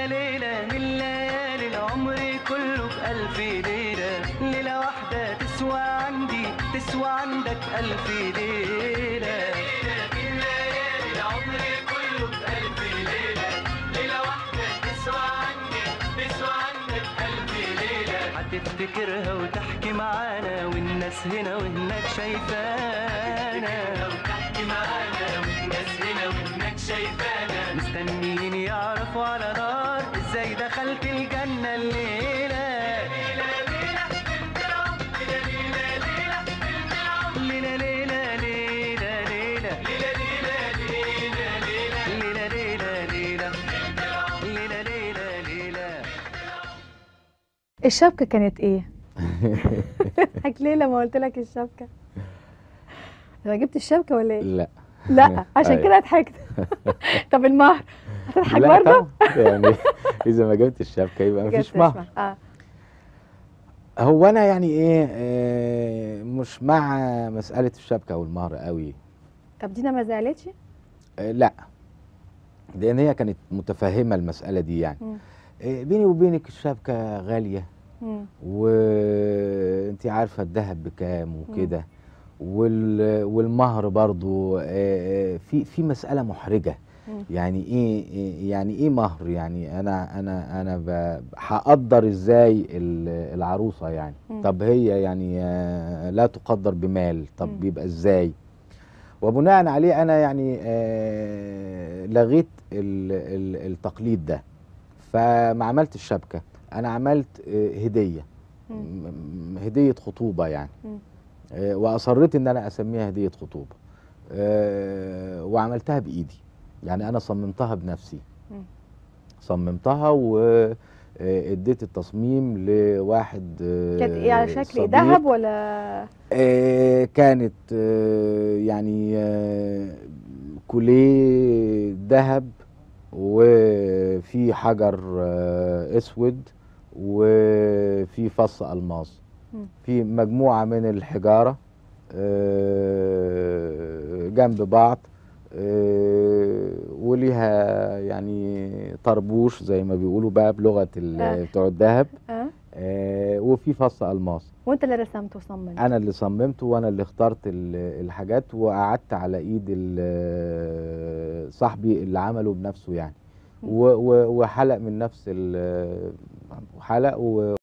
ليلة من ليالي العمر كله بألف ليلة، ليلة واحدة تسوى عندي تسوى عندك ألف ليلة. ليلة من ليالي العمر كله بألف ليلة، ليلة واحدة تسوى عندي تسوى عندك ألف ليلة. هتفتكرها وتحكي معانا والناس هنا وهناك شايفانا، وتحكي معانا والناس هنا وهناك شايفانا، مستنيين يعرفوا على نار ازاي دخلت الجنة الليلة. ليلة ليلة بنت العمر، ليلة ليلة بنت العمر، ليلة ليلة ليلة ليلة ليلة ليلة ليلة ليلة ليلة بنت العمر، ليلة ليلة ليلة. الشبكة كانت ايه؟ حكي لي لما قلت لك الشبكة. انا جبت الشبكة ولا ايه؟ لا لا عشان أيوة. كده ضحكت. طب المهر هتضحك لا برضه؟ طبعا يعني اذا ما جبت الشبكه يبقى ما فيش مهر. هو انا يعني ايه مش مع مساله الشبكه والمهر قوي. طب دينا ما زعلتش؟ لا، لان هي كانت متفهمه المساله دي يعني. بيني وبينك الشبكه غاليه، وانت عارفه الذهب بكام وكده، والمهر برضو في مساله محرجه. يعني ايه يعني ايه مهر؟ يعني انا هقدر ازاي العروسه يعني؟ طب هي يعني لا تقدر بمال، طب بيبقى ازاي؟ وبناء عليه انا يعني لغيت التقليد ده، فما عملت الشبكه. انا عملت هديه، هديه خطوبه يعني. واصريت ان انا اسميها هديه خطوبه، وعملتها بايدي. يعني انا صممتها بنفسي، صممتها واديت التصميم لواحد كانت ايه، على شكل صديق. ذهب ولا؟ كانت يعني كوليه ذهب، وفي حجر اسود، وفي فص الماس، في مجموعه من الحجاره جنب بعض، وليها يعني طربوش زي ما بيقولوا بقى بلغه بتوع الذهب، وفي فص الماس. وانت اللي رسمت وصممت؟ انا اللي صممته وانا اللي اخترت الحاجات، وقعدت على ايد صاحبي اللي عمله بنفسه يعني، وحلق من نفس الحلق